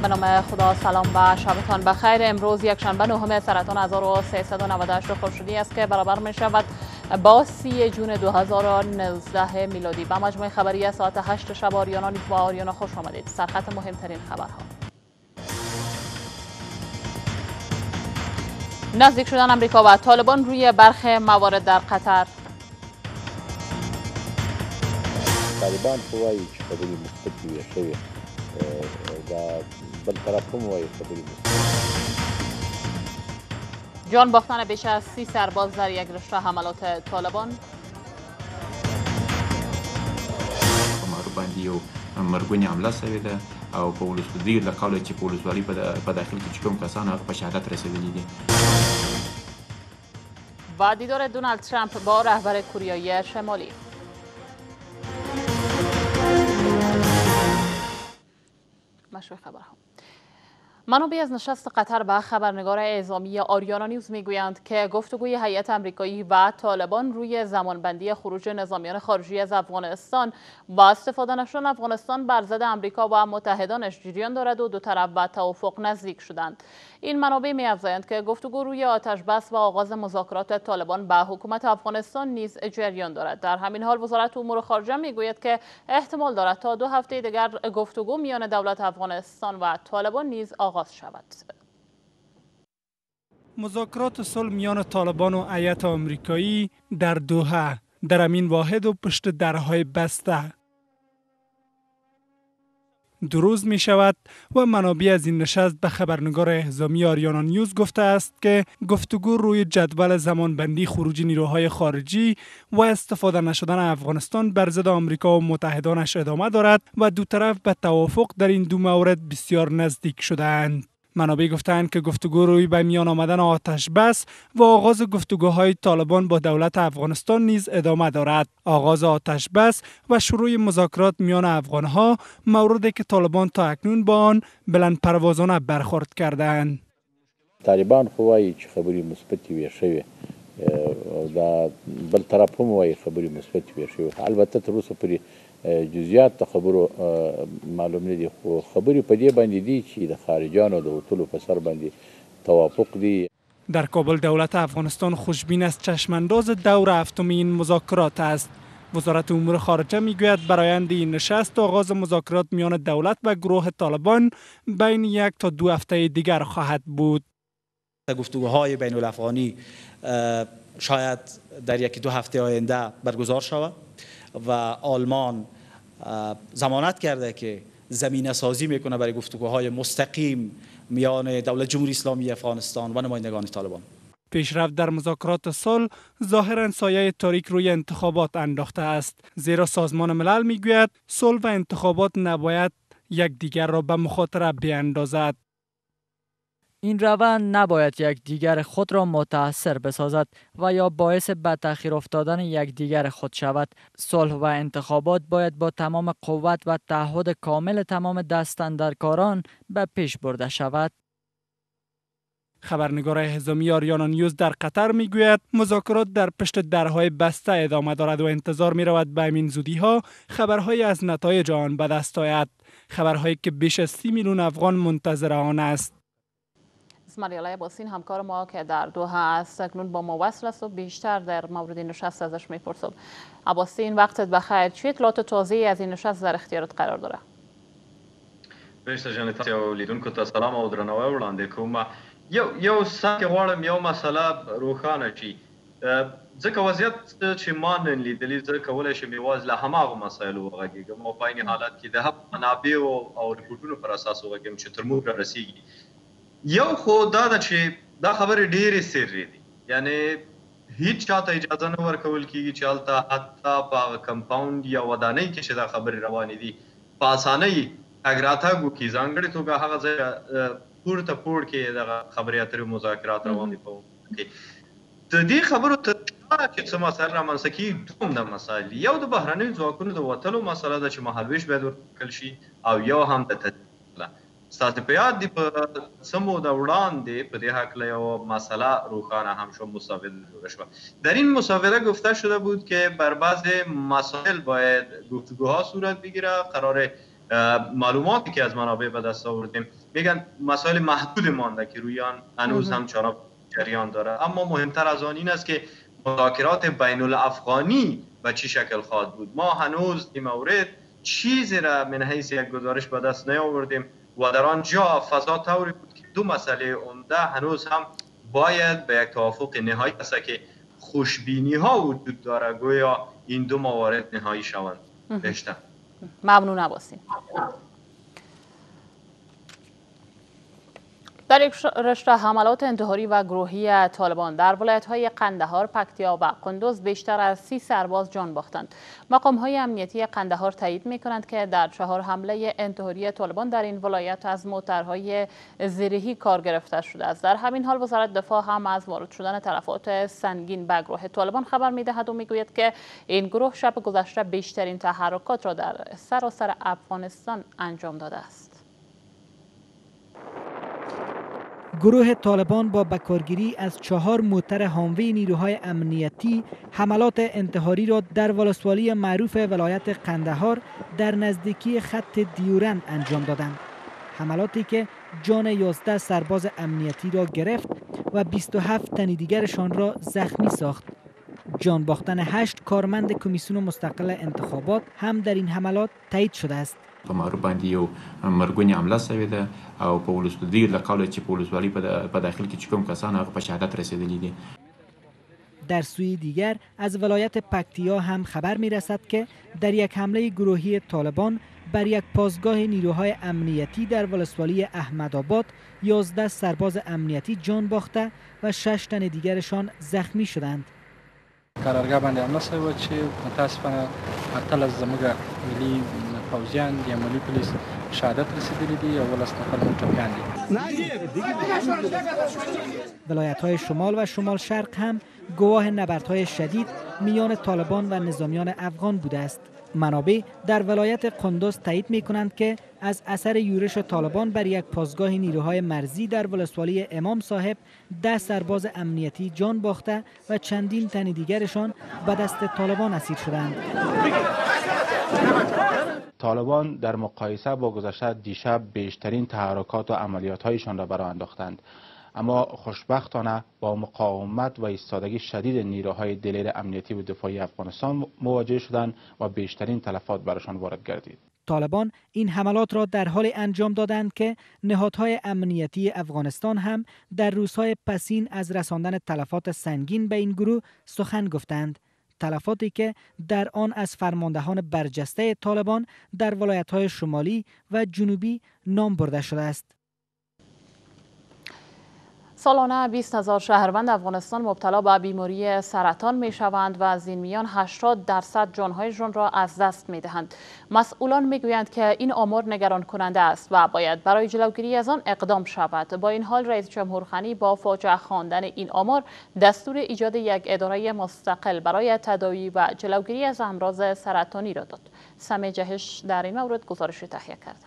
به نام خدا، سلام و شبتان بخیر. امروز یکشنبه 9 سرطان 1398 خورشیدی است که برابر می شود با 30 جون 2019 میلادی. با مجموعه خبری ساعت 8 شب آریانانیوز با آریانا خوش آمدید. سرخط مهمترین خبرها: نزدیک شدن امریکا و طالبان روی برخی موارد در قطر. طالبان وایي چې خبرې مثبتې وي شوې و بل طرف هم وایي خبرې جان باختن بیش از 30 سرباز در یک رشته حملات طالبان. په باندې یو مرګونې حمله شوې ده او په ولسوالۍ له قوله چې په ولسوالۍ په داخل کې چې کوم کسان هغه په شهادت رسیدلي دي. و دیدار دونالد ترمپ با رهبر کوریای شمالی. مشروع خبرها. منابع از نشست قطر و خبرنگار اعزامی آریانانیوز میگویند که گفتگوی هیئت آمریکایی و طالبان روی زمانبندی خروج نظامیان خارجی از افغانستان و استفاده نشدن افغانستان بر ضد آمریکا و متحدانش جریان دارد و دو طرف به توافق نزدیک شدند. این منابع می‌افزایند که گفتگو روی آتش بس و آغاز مذاکرات طالبان با حکومت افغانستان نیز جریان دارد. در همین حال وزارت امور خارجه میگوید که احتمال دارد تا 2 هفته دیگر گفتگو میان دولت افغانستان و طالبان نیز آغاز شود. مذاکرات صلح میان طالبان و هیئت آمریکایی در دوحه در امین واحد و پشت درهای بسته. 2 روز می شود و منابع از این نشست به خبرنگار اعزامی آریانانیوز گفته است که گفتگو روی جدول زمانبندی خروج نیروهای خارجی و استفاده نشدن افغانستان بر ضد آمریکا و متحدانش ادامه دارد و دو طرف به توافق در این دو مورد بسیار نزدیک شدند. منابع گفتند که گفتگو روی به میان آمدن آتش بس و آغاز گفتگوهای طالبان با دولت افغانستان نیز ادامه دارد. آغاز آتش بس و شروع مذاکرات میان افغانها موردی که طالبان تا اکنون با آن بلند پروازانه برخورد کردند. طالبان خو وایي چې خبرې مثبتې وي شوې دا بل طرف هم وایي خبرې مثبتې وي شوې. البته تر اوسه پورې جزئیات د خبرو معلوم نه دي، خو خبرې په دې باندې دي چې د خارجانو د وتلو په سر باندې توافق دی. در کابل دولت افغانستان خوشبین از چشمانداز دور هفتم این مذاکرات است. وزارت امور خارجه میگوید برآیند این نشست آغاز مذاکرات میان دولت و گروه طالبان بین 1 تا 2 هفته دیگر خواهد بود. گفتگوهای بین الافغانی شاید در 1-2 هفته آینده برگزار شود و آلمان ضمانت کرده که زمینه سازی میکنه برای گفتگوهای مستقیم میان دولت جمهوری اسلامی افغانستان و نمایندگان طالبان. پیشرفت در مذاکرات صلح ظاهرا سایه تاریک روی انتخابات انداخته است، زیرا سازمان ملل میگوید صلح و انتخابات نباید یکدیگر را به مخاطره بیاندازد. این روند نباید یکدیگر خود را متاثر بسازد و یا باعث به تأخیر افتادن یکدیگر خود شود. صلح و انتخابات باید با تمام قوت و تعهد کامل تمام دستاندرکاران به پیش برده شود. خبرنگار اعزامی آریانانیوز در قطر میگوید مذاکرات در پشت درهای بسته ادامه دارد و انتظار می رود به همین زودی ها خبرهای از نتایج آن به دست آید. خبرهایی که بیش از 30 میلیون افغان منتظر آن است. اسماعیل عباسین همکار ما که در دوحه است اکنون با ما وصل است و بیشتر در مورد این نشست ازش میپرسم. عباسین وقتت بخیر. چه اطلاعات تازه‌ای از این نشست در اختیارت قرار داره؟ رشته جان تاسو او لیدونکو ته سلام او درناوی وړاندې کوم. یو څه غواړم یو مسله روښانه شي. ځکه وضعیت چې ما نن لیدلی زه کولی شم یوازې له هماغو مسایلو وغږېږم او په عین حالت کې د منابعو او رپورټونو پر اساس وغږېږم چې تر موږ رارسېږي. یو خو دا ده چې دا خبرې ډېرې سري دي، یعنی هیڅ چاته اجازه نه ورکول کېږي چې هلته حتی په هغه کمپاونډ یا ودانۍ کې چې دا خبرې روانې دي په اسانۍ تګ راتګ وکړي. ځانګړې توګه هغه ځای پورته پوړ کې دغه خبرې اترې مذاکرات روان دي. په د دې خبرو تر شا چې څه مسایل رامنځته کېږي دومره مسایل دي. یو د بهرنیو ځواکونو د وتلو مسله ده چې مهالویش باید ورکړل شي او یو هم د تدبیر. ستاسو په یاد دي په څه موده وړاندې په دې هکله یو مسئله روښانه هم شد، مسابقه جوړه شد. در این مسابقه گفته شده بود که بر بعض مسائل باید گفتگوها صورت بگیره. قرار معلوماتی که از منابع به دست آوردیم میگن مسائل محدود مانده که روی آن هنوز همچنان جریان داره. اما مهمتر از آن این است که مذاکرات بین الافغانی به چه شکل خواهد بود. ما هنوز این مورد چیزی را من حیث یک گزارش به دست نیاوردیم و در آنجا فضا طوری بود که دو مسئله عمده هنوز هم باید به یک توافق نهایی است که خوشبینی ها وجود داره گویا این دو موارد نهایی شوند. بیشتر ممنون عباسی. در یک رشته حملات انتحاری و گروهی طالبان در ولایت‌های قندهار، پکتیا و قندوز بیشتر از 30 سرباز جان باختند. مقام‌های امنیتی قندهار تایید می‌کنند که در 4 حمله انتحاری طالبان در این ولایت از موترهای زیرهی کار گرفته شده است. در همین حال وزارت دفاع هم از وارد شدن تلفات سنگین به گروه طالبان خبر می‌دهد و می‌گوید که این گروه شب گذشته بیشترین تحرکات را در سراسر افغانستان انجام داده است. گروه طالبان با بکارگیری از 4 موتر هاموی نیروهای امنیتی حملات انتحاری را در ولسوالی معروف ولایت قندهار در نزدیکی خط دیورند انجام دادند. حملاتی که جان 11 سرباز امنیتی را گرفت و 27 تن دیگرشان را زخمی ساخت. جان باختن 8 کارمند کمیسیون مستقل انتخابات هم در این حملات تایید شده است. په مارو باندې یو مرګونی حمله شوې ده او په ولسوالی له قوله چې په ولسوالۍ په داخل کې چې کوم کسان هغه په شهادت رسیدلي دي. در سوی دیگر از ولایت پکتیا هم خبر می رسد که در یک حمله گروهی طالبان بر یک پاسگاه نیروهای امنیتی در ولسوالی احمدآباد 11 سرباز امنیتی جان باخته و 6 تن دیگرشان زخمی شدند. قرارگاه باندې حمله شوې چې متاسفانه اتل زموږ ملي پوځیان د ملي پولیس شهادت رسیدلی دي او ولس نفر متوجه دي. ولایت‌های شمال و شمال شرق هم گواه نبردهای شدید میان طالبان و نظامیان افغان بوده است. منابع در ولایت قندوز تایید می‌کنند که از اثر یورش طالبان بر یک پاسگاه نیروهای مرزی در ولسوالی امام صاحب 10 سرباز امنیتی جان باخته و چندین تن دیگرشان به دست طالبان اسیر شدند. طالبان در مقایسه با گذشته دیشب بیشترین تحرکات و عملیات‌هایشان را برآ انداختند، اما خوشبختانه با مقاومت و ایستادگی شدید نیروهای دلیر امنیتی و دفاعی افغانستان مواجه شدند و بیشترین تلفات برایشان وارد گردید. طالبان این حملات را در حال انجام دادند که نهادهای امنیتی افغانستان هم در روزهای پسین از رساندن تلفات سنگین به این گروه سخن گفتند. تلفاتی که در آن از فرماندهان برجسته طالبان در ولایت‌های شمالی و جنوبی نام برده شده است. سالانه 20,000 شهروند افغانستان مبتلا به بیماری سرطان می شوند و از این میان 80% جانهایشان را از دست می دهند. مسئولان می گویند که این آمار نگران کننده است و باید برای جلوگیری از آن اقدام شود. با این حال رئیس جمهور خانی با فاجعه خواندن این آمار دستور ایجاد یک اداره مستقل برای تداوی و جلوگیری از امراض سرطانی را داد. سمی جهش در این مورد گزارش تهیه کرده.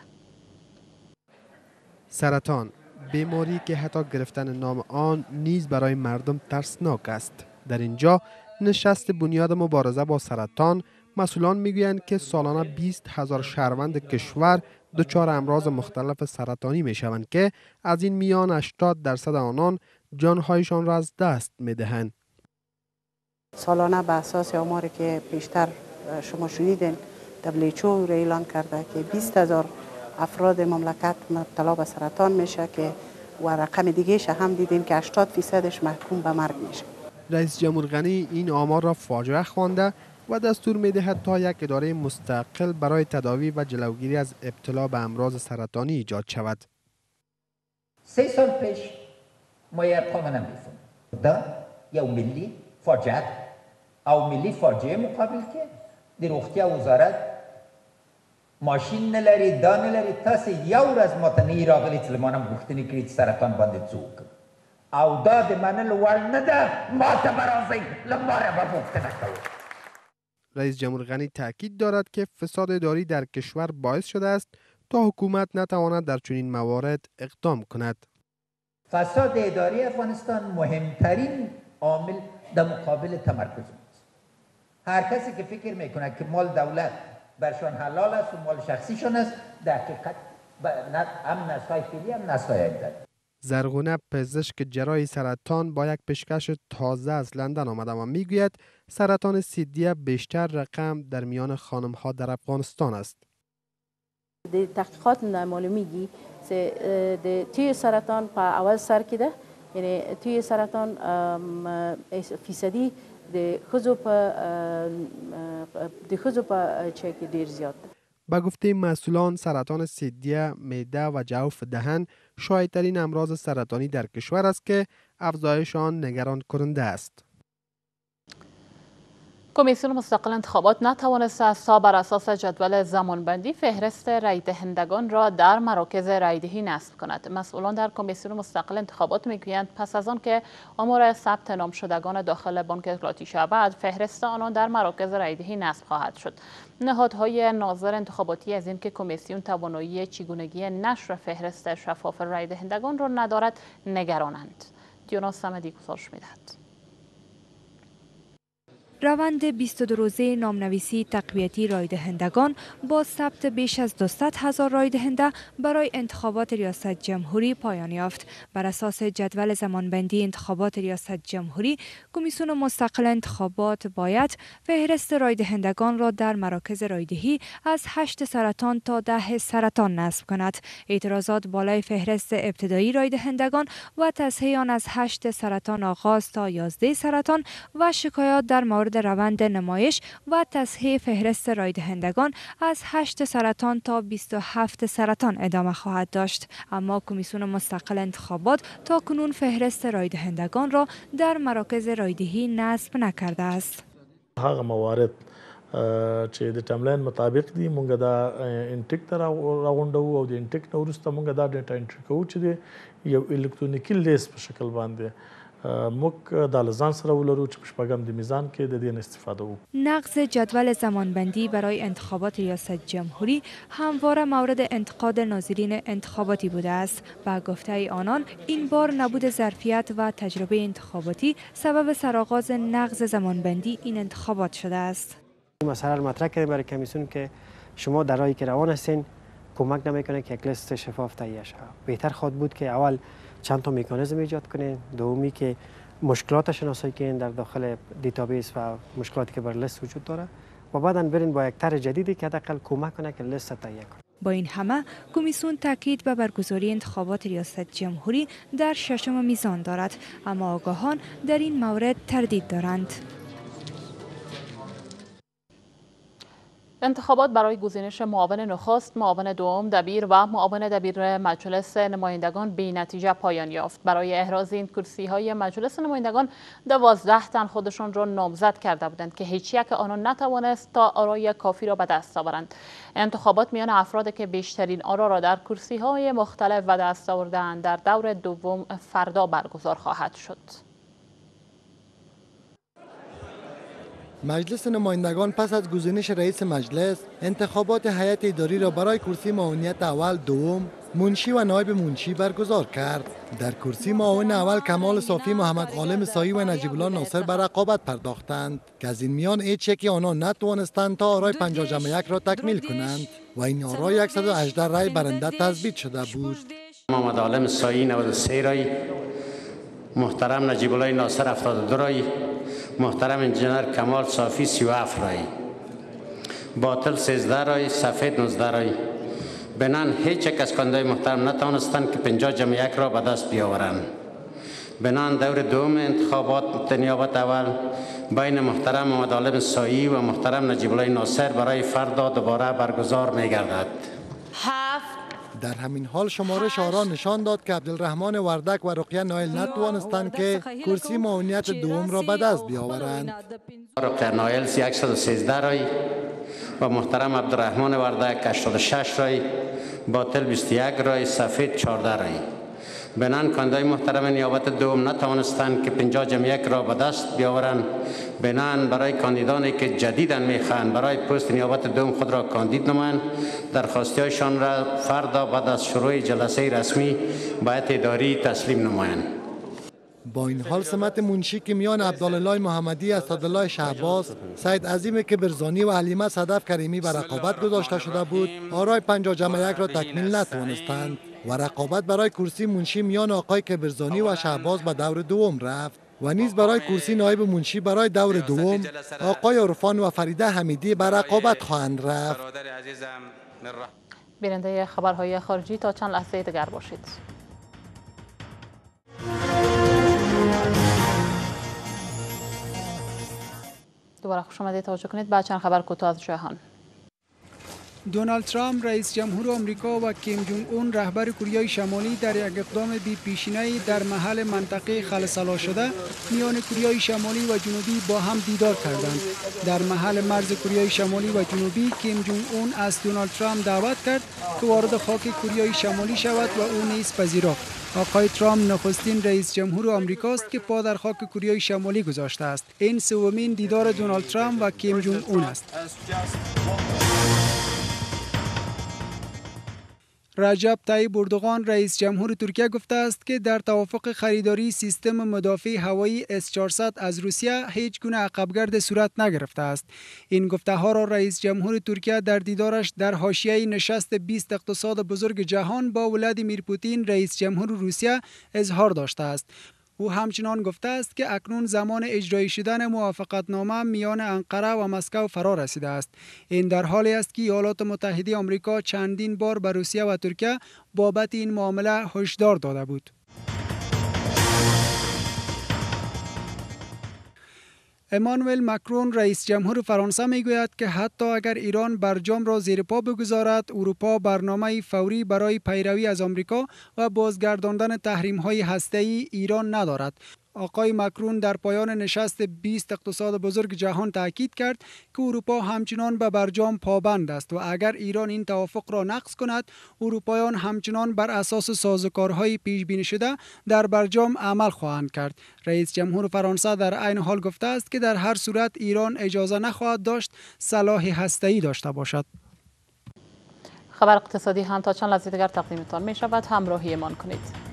سرطان بیماری که حتی گرفتن نام آن نیز برای مردم ترسناک است. در اینجا نشست بنیاد مبارزه با سرطان، مسئولان میگویند که سالانه 20,000 شهروند کشور دچار امراض مختلف سرطانی میشوند که از این میان 80% آنان جانهایشان را از دست میدهند. سالانه به اساس آماری که بیشتر شما شنیدین WHO را اعلان کرده که 20,000 افراد مملکت مبتلا به سرطان میشه که و رقم دیگهش هم دیدیم که 80% محکوم به مرگ میشه. رئیس جمهور غنی این آمار را فاجعه خوانده و دستور میدهد تا یک اداره مستقل برای تداوی و جلوگیری از ابتلا به امراض سرطانی ایجاد شود. 3 سال پیش ما یک قانون می‌فهم. دا یو ملی فاجعه او ملی فاجعه مقابل که در روغتیا وزارت ماشین نلري دا نلري تاسو یو ورځ ماته نه راغلی چې لمانم غوښتنې کړي چې سرطان باندې څوک او دا د منلو وړ نه ده ماته به راځئ له ماره به غوښتنه کوو. رئیس جمهور غنی تاکید دارد که فساد اداری در کشور باعث شده است تا حکومت نتواند در چنین موارد اقدام کند. فساد اداری افغانستان مهمترین عامل در مقابل تمرکز است. هر کسی که فکر میکنه که مال دولت برشان حلال است و مال شخصیشان است در حقیقت هم نسای فعلی هم نسای آینده. زرغونه پزشک جراح سرطان با یک پیشکش تازه از لندن آمده و میگوید سرطان سیدیه بیشتر رقم در میان خانم ها در افغانستان است. د تحقیقات معلومیږي چې توی سرطان په اول سر کې ده، یعنی توی سرطان فیصدی د ښځو په چای کې ډیر زیات ده. با گفته مسئولان سرطان سیدیه، معده و جوف دهن شایع‌ترین امراض سرطانی در کشور است که افزایش آن نگران کننده است. کمیسیون مستقل انتخابات نتوانسته است تا بر اساس جدول زمانبندی فهرست رای دهندگان را در مراکز رایدهی نصب کند. مسئولان در کمیسیون مستقل انتخابات میگویند پس از آن که آمار ثبت نام شدگان داخل بانک اطلاعاتی شود، فهرست آنان در مراکز رایدهی نصب خواهد شد. نهادهای ناظر انتخاباتی از اینکه کمیسیون توانایی چگونگی نشر فهرست شفاف رای دهندگان را ندارد نگرانند. دیونا صمدی گزارش میدهد. روند 22 روزه نامنویسی تقویتی رایدهندگان با ثبت بیش از 200,000 رایدهنده برای انتخابات ریاست جمهوری پایان یافت. بر اساس جدول زمانبندی انتخابات ریاست جمهوری، کمیسیون مستقل انتخابات باید فهرست رایدهندگان را در مراکز رایدهی از 8 سرطان تا 10 سرطان نصب کند. اعتراضات بالای فهرست ابتدایی رایدهندگان و تصحیح آن از 8 سرطان آغاز تا 11 سرطان و شکایات در مورد روند نمایش و تصحیح فهرست رایدهندگان از 8 سرطان تا 27 سرطان ادامه خواهد داشت. اما کمیسیون مستقل انتخابات تا کنون فهرست رایدهندگان را در مراکز رایدهی نصب نکرده است. هغه موارد چې د ټایملاین مطابق دي مونږ دا انټیک ته راغونډو او د انټیک نه وروسته مونږ دا ډیټا انټری کوو چې د یو الکترونیکي لیست په شکل باندې موږ د لزان سره ولرو چې په شپږم د میزان کې د دې استفاده وکړو. نقض جدول زمانبندی برای انتخابات ریاست جمهوری همواره مورد انتقاد ناظرین انتخاباتی بوده است. با گفته آنان این بار نبود ظرفیت و تجربه انتخاباتی سبب سرآغاز نقض زمانبندی این انتخابات شده است. این مسئله را مطرح کردیم برای کمیسیون که شما در راهی که روان هستین کمک نمیکنه که یک لیست شفاف تهیه شود. بهتر خواهد بود که اول چند تا مکانیزم ایجاد کنین، دومی که مشکلات شناسایی کنین در داخل دیتابیس و مشکلاتی که بر لیست وجود داره و بعداً برین با یک طرح جدیدی که حداقل کمک کنه که لیست تهیه کنه. با این همه کمیسیون تاکید به برگزاری انتخابات ریاست جمهوری در 6 میزان دارد، اما آگاهان در این مورد تردید دارند. انتخابات برای گزینش معاون نخست، معاون دوم دبیر و معاون دبیر مجلس نمایندگان بی نتیجه پایان یافت. برای احراز این کرسی های مجلس نمایندگان 12 تن خودشان را نامزد کرده بودند که هیچ یک آنان نتوانست تا آرای کافی را به دست آورند. انتخابات میان افرادی که بیشترین آرا را در کرسی های مختلف به دست آوردند در دور دوم فردا برگزار خواهد شد. مجلس نمایندگان پس از گزینش رئیس مجلس انتخابات هیئت اداری را برای کرسی معاونیت اول، دوم، منشی و نایب منشی برگزار کرد. در کرسی معاون اول کمال صافی، محمد غالم سایی و نجیب الله ناصر به رقابت پرداختند که از این میان هیچ یکی آنها نتوانستند تا آرای 50+1 را تکمیل کنند و این آرای 118 رای برنده تثبیت شده بود. محمد غالم سایی 93 رای، محترم نجیب الله ناصر 72 رای، محترم انجینر کمال صافی 37 رای، باطل 13 رای، سفید 19 رای. بنان هیچ یک از کاندیدای محترم نتوانستند که 50+1 را به دست بیاورند. بنان دور دوم انتخابات نیابت اول بین محترم محمد غالم سایی و محترم نجیب الله ناصر برای فردا دوباره برگزار می گردد. در همین حال شمارش آرا نشان داد که عبدالرحمن وردک و رقیه نایل نتوانستند که کرسی معاونیت دوم را به دست بیاورند. رقیه نایل 113 رای و محترم عبدالرحمن وردک 86 رای، باطل 21 رای، سفید 14 رای. بنان کاندیدای محترم نیابت دوم نتوانستند که 50+1 را به دست بیاورند. بنان برای کاندیدانی که جدیداً میخواهند برای پست نیابت دوم خود را کاندید نمایند، درخواستی‌هایشان را فردا بعد از شروع جلسه رسمی به هیئت اداری تسلیم نمایند. با این حال سمت منشی که میان عبدالله محمدی، اسدالله شهباز، سید عظیم کبرزانی و حلیمه صدف کریمی به رقابت گذاشته شده بود، آرای 50-1 را تکمیل نتوانستند و رقابت برای کرسی منشی میان آقای کبرزانی و شهباز به دور دوم رفت و نیز برای کرسی نایب منشی برای دور دوم آقای عرفان و فریده حمیدی به رقابت خواهند رفت. بیننده خبرهای خارجی تا چند لحظه دیگر باشید. دوباره خوش آمدید. توجه کنید به چند خبر کوتاه از جهان. دونالد ترمپ رئیس جمهور آمریکا و کیم جونگ اون رهبر کوریای شمالی در یک اقدام بی پیشینه‌ای در محل منطقه خلسلا شده میان کوریای شمالی و جنوبی با هم دیدار کردند. در محل مرز کوریای شمالی و جنوبی کیم جونگ اون از دونالد ترمپ دعوت کرد که وارد خاک کوریای شمالی شود و او نیز پذیرفت. آقای ترامپ نخستین رئیس جمهور آمریکاست که پا در خاک کوریای شمالی گذاشته است. این سومین دیدار دونالد ترامپ و کیم جونگ اون است. رجب طیب اردوغان رئیس جمهور ترکیه گفته است که در توافق خریداری سیستم مدافع هوایی S-400 از روسیه هیچ گونه عقبگرد صورت نگرفته است. این گفته ها را رئیس جمهور ترکیه در دیدارش در حاشیه نشست 20 اقتصاد بزرگ جهان با ولادیمیر پوتین رئیس جمهور روسیه اظهار داشته است. او همچنان گفته است که اکنون زمان اجرایی شدن موافقتنامه میان انقره و مسکو فرا رسیده است. این در حالی است که ایالات متحده آمریکا چندین بار به روسیه و ترکیه بابت این معامله هشدار داده بود. امانوئل مکرون رئیس جمهور فرانسه میگوید که حتی اگر ایران برجام را زیر پا بگذارد، اروپا برنامه فوری برای پیروی از آمریکا و بازگرداندن تحریم‌های هسته‌ای ایران ندارد. آقای مکرون در پایان نشست 20 اقتصاد بزرگ جهان تاکید کرد که اروپا همچنان به برجام پابند است و اگر ایران این توافق را نقض کند، اروپایان همچنان بر اساس سازوکارهای پیش بینی شده در برجام عمل خواهند کرد. رئیس جمهور فرانسه در عین حال گفته است که در هر صورت ایران اجازه نخواهد داشت سلاح هسته‌ای داشته باشد. خبر اقتصادی هم تا چند لحظه دیگر تقدیمتان می شود. همراهیمان کنید.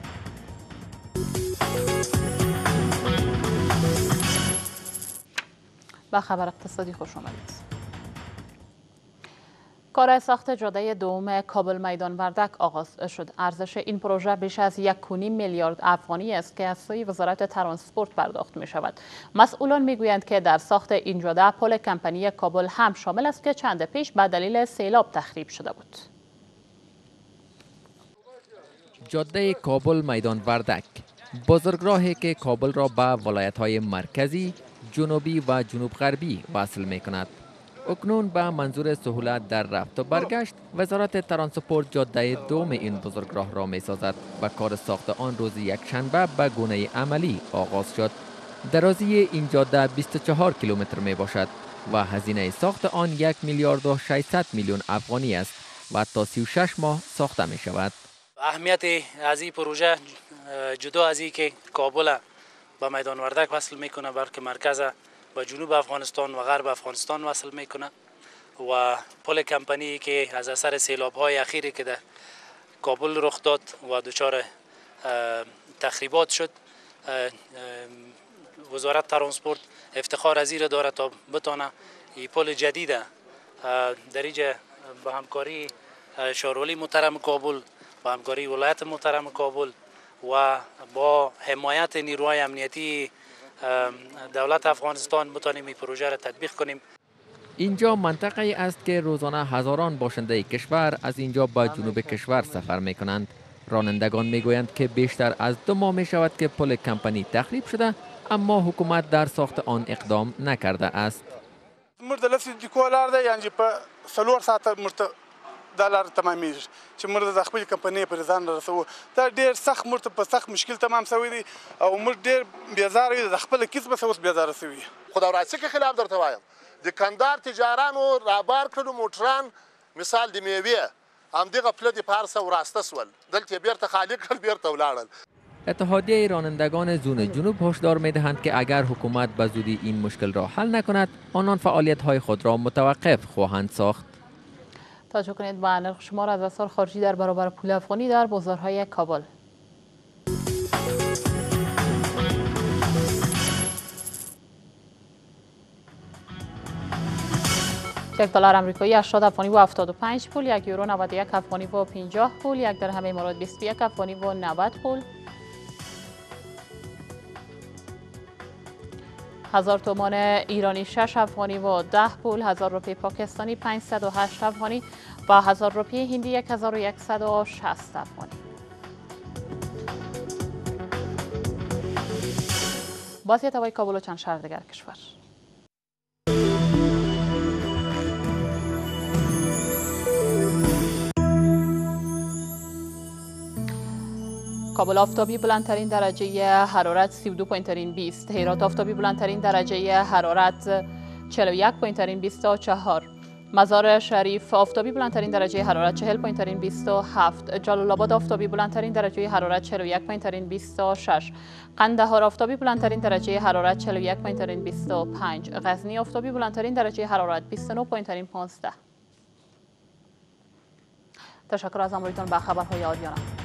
با خبر اقتصادی خوش آمدید. کار ساخت جاده دوم کابل میدان وردک آغاز شد. ارزش این پروژه بیش از 1.5 میلیارد افغانی است که از سوی وزارت ترانسپورت پرداخت می شود. مسئولان می گویند که در ساخت این جاده پل کمپانی کابل هم شامل است که چند پیش به دلیل سیلاب تخریب شده بود. جاده کابل میدان وردک بزرگراهی که کابل را به ولایت‌های مرکزی، جنوبی و جنوب غربی وصل می کند. اکنون به منظور سهولت در رفت و برگشت، وزارت ترانسپورت جاده دوم این بزرگراه را می سازد و کار ساخت آن روز یکشنبه به گونه عملی آغاز شد. درازی این جاده 24 کیلومتر می باشد و هزینه ساخت آن 1 میلیارد و 600 میلیون افغانی است و تا 36 ماه ساخته می شود. اهمیت از این پروژه جدا از این که کابل با میدان وردک وصل میکنه، بلکه مرکز با جنوب افغانستان و غرب افغانستان وصل میکنه و پل کمپانی که از اثر سیلاب های اخیری که در کابل رخ داد و دچار تخریبات شد، وزارت ترانسپورت افتخار از این داره تا بتونه این پل جدید در اینجا با همکاری شارولی محترم کابل، با همکاری ولایت محترم کابل و با حمایت نیروهای امنیتی دولت افغانستان بتانیم این پروژه را تطبیق کنیم. اینجا منطقه‌ای است که روزانه هزاران باشنده کشور از اینجا به جنوب کشور سفر می کنند. رانندگان می گویند که بیشتر از 2 ماه می شود که پل کمپانی تخریب شده، اما حکومت در ساخت آن اقدام نکرده است. مرد لفظ دیکولار ده یعنی په 4 ساعت مرد دلار تمامیږي چې مرد د خپل کمپنۍ پر ځان رسو دا ډیر سخت مرد په سخت مشکل تمام شوی دی او مرد ډیر بیزار دی د خپل کیسه به اوس بیزار شوی. خدا راځي کې خلاف درته وایم د کندهار تجارانو رهبر کړو موټران مثال د میوه هم دغه پله د پارسه وراسته سول دلته بیرته خالق کړ بیرته ولاړل. اتحادیه رانندگان زون جنوب هشدار می‌دهند که اگر حکومت به زودی این مشکل را حل نکند، آنان فعالیت‌های خود را متوقف خواهند ساخت. توجه کنید به نرخ شمار از اسعار خارجی در برابر پول افغانی در بازارهای کابل. یک دلار آمریکایی 80 افغانی و 75 پول، یک یورو 91 افغانی و 50 پول، یک درهم امارات 21 افغانی و 90 پول. 1000 تومان ایرانی 6 افغانی و 10 پول، 1000 روپیه پاکستانی 508 افغانی و 1000 روپیه هندی 1160 افغانی. وضعیت هوای کابل و چند شهر دیگر کشور. کابل آفتابی بلندترین درجه حرارت 32.20، هرات آفتابی بلندترین درجه حرارت 41.24، مزار شریف آفتابی بلندترین درجه حرارت 40.27، جلال آباد آفتابی بلندترین درجه حرارت 41.26، قندهار آفتابی بلندترین درجه حرارت 41.25، غزنی آفتابی بلندترین درجه حرارت 29.15. تشکر از همراهیتان به خبرهای آریانا.